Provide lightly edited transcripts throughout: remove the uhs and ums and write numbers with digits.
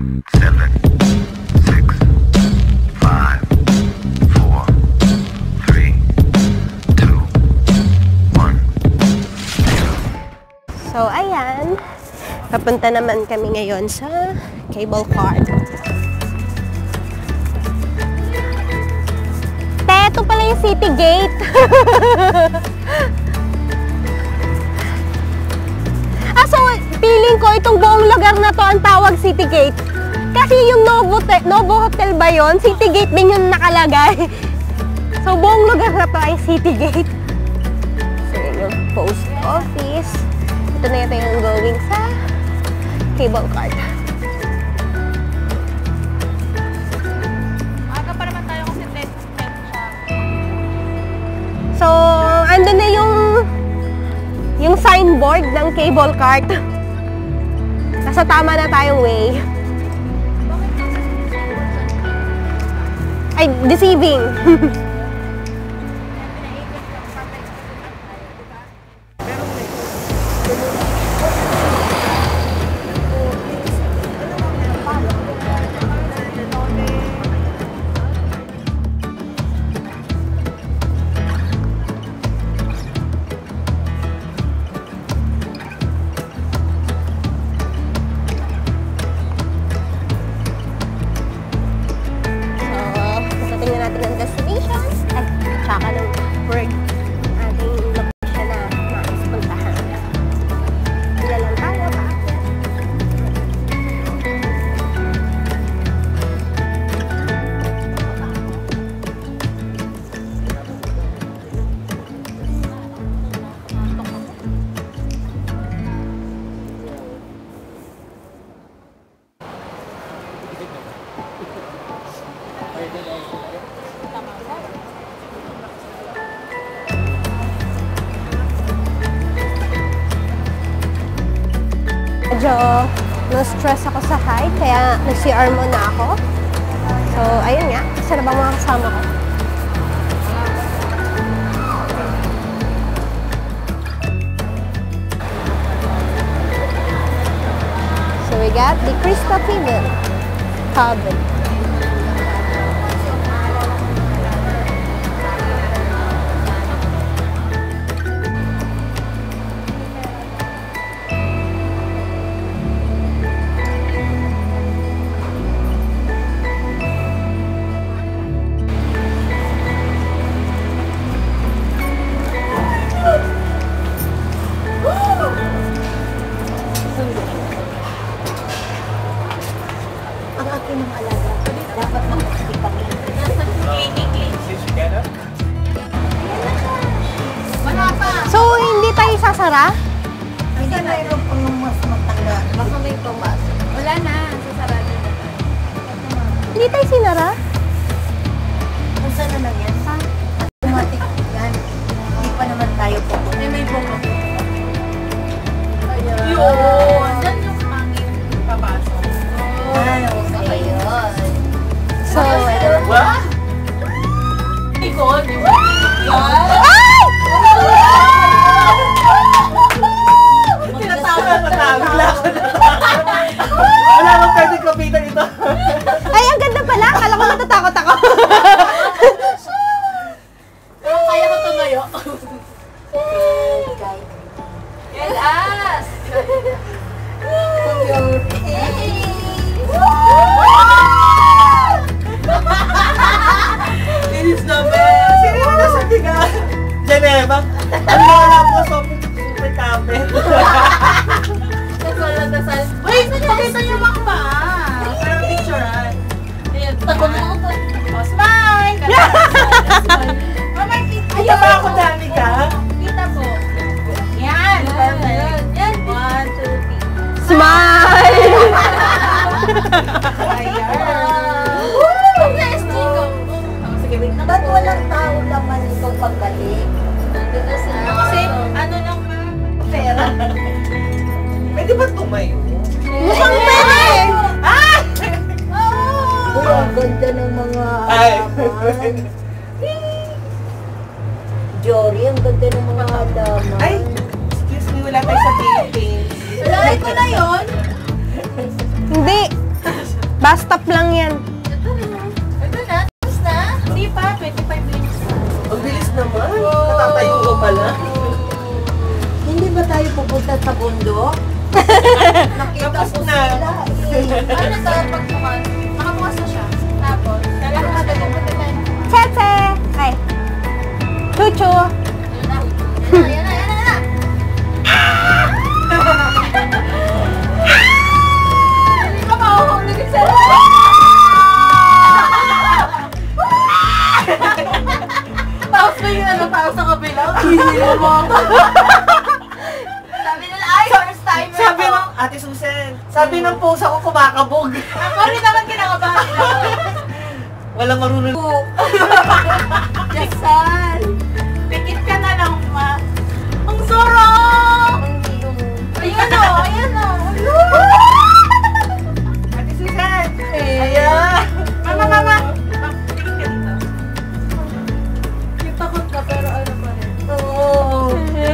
So, ayan. Papunta naman kami ngayon sa cable car. Ito pala yung city gate. So, feeling ko itong buong lugar na to ang tawag city gate. Kasi yung Novo Hotel ba yun? City gate din yung nakalagay. So, buong lugar na to ay city gate. So, yun yung post office. Ito na yung going sa cable car. Aga pa naman tayo kasi tent siya. So, andun na yung signboard ng cable cart. Nasa tama na tayong way. Ay, deceiving. Medyo na-stress ako sa height, kaya nag-CR muna ako. So, ayun nga. Isa na bang mga kasama ko? So, we got the Crystal Cabin. So, hindi tayo sasara? Hindi mayroon pang mas matanda. Baka may pumasok. Wala na, sasarado na. Hindi tayo sinara? Kung saan na lang yan? Automatic yan. Hindi pa naman tayo po. May bukod. Yun! Diyan yung hangin papasok. Ay, okay yun. So, What? Ikon, yung Wala akong pwede kapitan ito. ay, ang ganda pala. Akala ko natatakot ako. Pero kaya ko tumayo. Yes, as! This is the best. Sino yung nasa tigaan? Geneva. Ano wala po super camping. Dasal na dasal. Wait, pakita niyo makba. Para picturean. Ayan, tagon mo. Oh, smile! Mama, Kita ba ako dami ka? kita po. Yan, perfect. Yan, 1, 2, 3. Smile! Ayan. Yes, Chico. Sige, wait na. Ba't walang tao naman itong pagbalik? Nandun na sila. Kasi, ano lang ma? Pera. Pwede ba tumayo? Mukhang pwede! Ah! Uy, ang ganda ng mga Ay. halaman. Jory, ang ganda ng mga halaman. Ay! Excuse me, wala tayo sa Philippines. Wala ko na yun. Hindi. Bus stop lang yan. Ito na. Tapos na. Hindi pa, 25 minutes. Ang bilis naman. Natatayo ko pala. Hindi ba tayo pupunta sa bundok? Nakita Tapos ko na. sila. Ano to, pagbukas? Nakabukas na siya. Tapos, talaga pupunta tayo. Cheche! Ay. Chuchu! Yan na. Hindi ka mahuhulog sa Tapos ba yung ano, tapos sa kabila? Hihilo mo ako. Sabi nila, ay, first timer Sabi ko. ng Ate Susan, sabi ng pusa ko kumakabog. Ako rin naman kinakabahan nila. Walang marunong. Jackson! Pikit ka na lang, ma. Ang sarap! Ayan o, ayan o. Ate Susan! Ayan! Mama! Tingin ka dito. Yung takot ka, pero ano pa rin. Oo.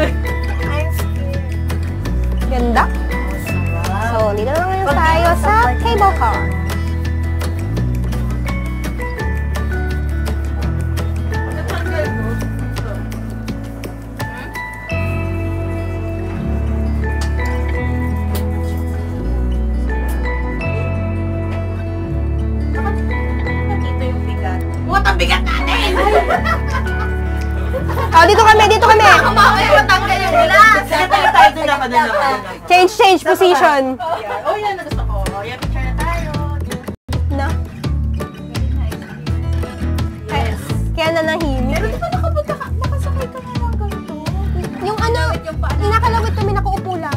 Ganda. So, dito na ngayon tayo sa cable car. Natanggal mo. Dito yung bigat. What ang bigat natin! Oh, dito kami! Mamaya matanggal yung glass! Sige, tayo doon ako. Change position. Oh, yan na gusto ko. Yan, picture na tayo. Na. Yes. Kaya na nahimik. Pero di ba nakasakay ka nga lang ganito? Yung ano, Yung paano? inakalawit kami nakaupo lang.